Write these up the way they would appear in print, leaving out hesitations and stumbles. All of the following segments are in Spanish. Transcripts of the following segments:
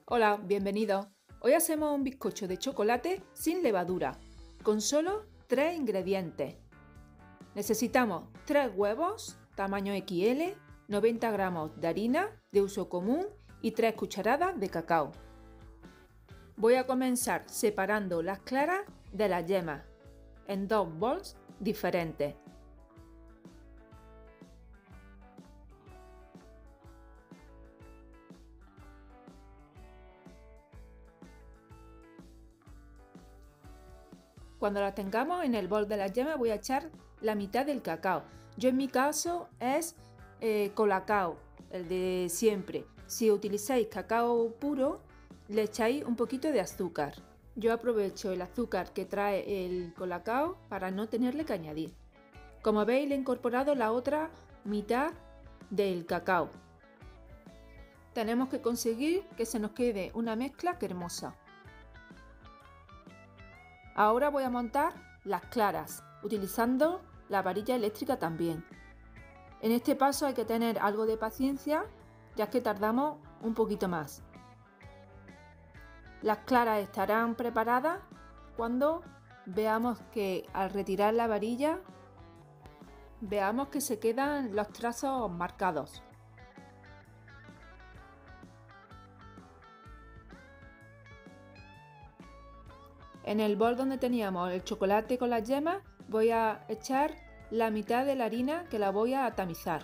Hola, bienvenidos. Hoy hacemos un bizcocho de chocolate sin levadura, con solo 3 ingredientes. Necesitamos 3 huevos, tamaño XL, 90 gramos de harina de uso común y 3 cucharadas de cacao. Voy a comenzar separando las claras de las yemas en 2 bols diferentes. Cuando las tengamos en el bol de las yemas voy a echar la mitad del cacao. Yo en mi caso es Colacao, el de siempre. Si utilizáis cacao puro, le echáis un poquito de azúcar. Yo aprovecho el azúcar que trae el Colacao para no tenerle que añadir. Como veis, le he incorporado la otra mitad del cacao. Tenemos que conseguir que se nos quede una mezcla cremosa. Ahora voy a montar las claras, utilizando la varilla eléctrica también. En este paso hay que tener algo de paciencia, ya que tardamos un poquito más. Las claras estarán preparadas cuando veamos que al retirar la varilla, veamos que se quedan los trazos marcados. En el bol donde teníamos el chocolate con las yemas voy a echar la mitad de la harina que la voy a tamizar.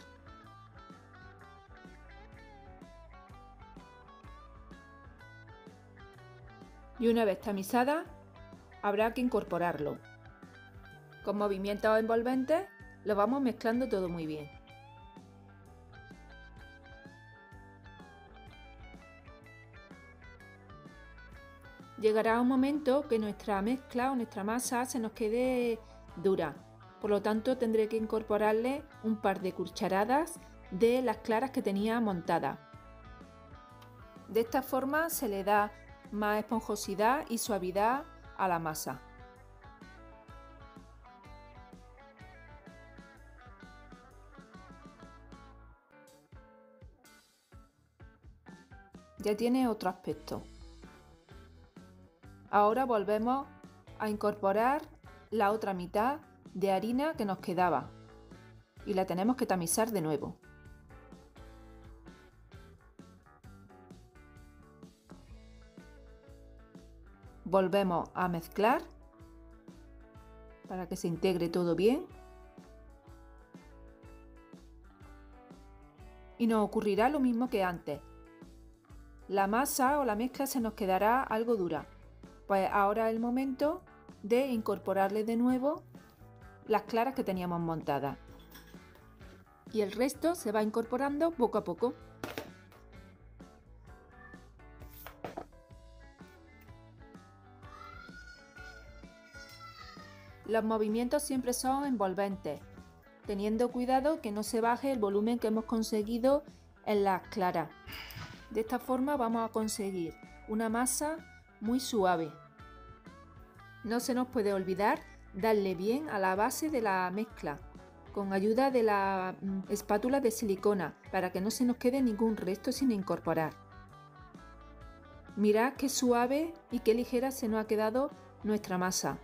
Y una vez tamizada habrá que incorporarlo. Con movimientos envolventes lo vamos mezclando todo muy bien. Llegará un momento que nuestra mezcla o nuestra masa se nos quede dura, por lo tanto tendré que incorporarle un par de cucharadas de las claras que tenía montadas. De esta forma se le da más esponjosidad y suavidad a la masa. Ya tiene otro aspecto. Ahora volvemos a incorporar la otra mitad de harina que nos quedaba y la tenemos que tamizar de nuevo. Volvemos a mezclar para que se integre todo bien y nos ocurrirá lo mismo que antes. La masa o la mezcla se nos quedará algo dura. Pues ahora es el momento de incorporarle de nuevo las claras que teníamos montadas. Y el resto se va incorporando poco a poco. Los movimientos siempre son envolventes, teniendo cuidado que no se baje el volumen que hemos conseguido en las claras. De esta forma vamos a conseguir una masa muy suave. No se nos puede olvidar darle bien a la base de la mezcla con ayuda de la espátula de silicona para que no se nos quede ningún resto sin incorporar. Mirad qué suave y qué ligera se nos ha quedado nuestra masa.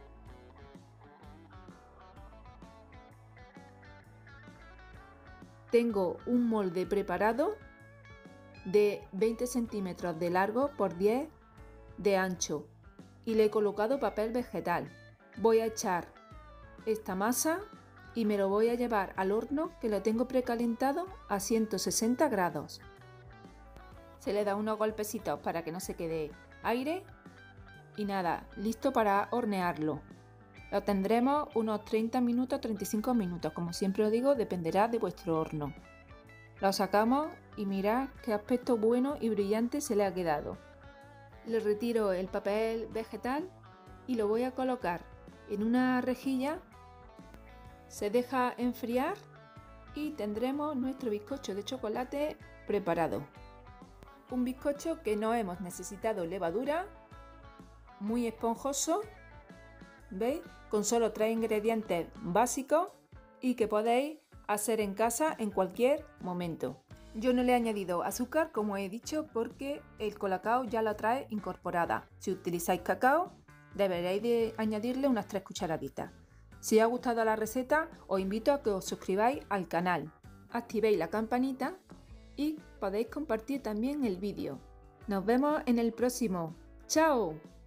Tengo un molde preparado de 20 centímetros de largo por 10 de ancho y le he colocado papel vegetal. Voy a echar esta masa y me lo voy a llevar al horno, que lo tengo precalentado a 160 grados. Se le da unos golpecitos para que no se quede aire y nada, listo para hornearlo. Lo tendremos unos 30 minutos, 35 minutos, como siempre os digo, dependerá de vuestro horno. Lo sacamos y mirad qué aspecto bueno y brillante se le ha quedado. Le retiro el papel vegetal y lo voy a colocar en una rejilla. Se deja enfriar y tendremos nuestro bizcocho de chocolate preparado. Un bizcocho que no hemos necesitado levadura, muy esponjoso, ¿veis? Con solo 3 ingredientes básicos y que podéis hacer en casa en cualquier momento. Yo no le he añadido azúcar, como he dicho, porque el colacao ya la trae incorporada. Si utilizáis cacao, deberéis de añadirle unas 3 cucharaditas. Si os ha gustado la receta, os invito a que os suscribáis al canal, activéis la campanita y podéis compartir también el vídeo. Nos vemos en el próximo. ¡Chao!